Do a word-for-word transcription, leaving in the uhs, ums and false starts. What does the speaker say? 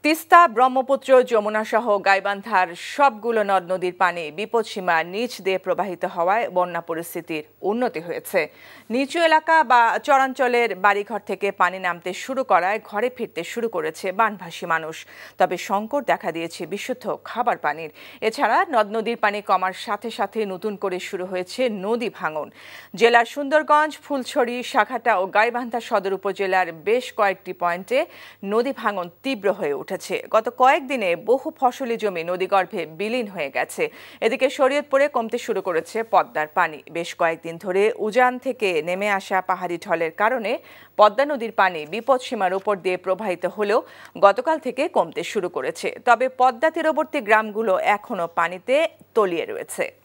তিস্তা, ব্রহ্মপুত্র, যমুনা সহ গাইবান্ধার সবগুলো নদ নদীর পানি বিপদসীমার নিচ দিয়ে প্রবাহিত হওয়ায় বন্যা পরিস্থিতির উন্নতি হয়েছে। নিচু এলাকা বা চরাঞ্চলের বাড়িঘর থেকে পানি নামতে শুরু করায় ঘরে ফিরতে শুরু করেছে বানভাসী মানুষ। তবে সংকট দেখা দিয়েছে বিশুদ্ধ খাবার পানির। এছাড়া নদ নদীর পানি কমার সাথে সাথে নতুন করে শুরু হয়েছে নদী ভাঙন। জেলার সুন্দরগঞ্জ, ফুলছড়ি, সাঘাটা ও গাইবান্ধা সদর উপজেলার বেশ কয়েকটি পয়েন্টে নদী ভাঙন তীব্র হয়ে উঠেছে। গত কয়েকদিনে বহু ফসলি জমি নদীগর্ভে বিলীন হয়ে গেছে। এদিকে শরীয়তপুরে কমতে শুরু করেছে পদ্মার পানি। বেশ কয়েকদিন ধরে উজান থেকে নেমে আসা পাহাড়ি ঢলের কারণে পদ্মা নদীর পানি বিপদসীমার উপর দিয়ে প্রবাহিত হলেও গতকাল থেকে কমতে শুরু করেছে। তবে পদ্মা তীরবর্তী গ্রামগুলো এখনো পানিতে তলিয়ে রয়েছে।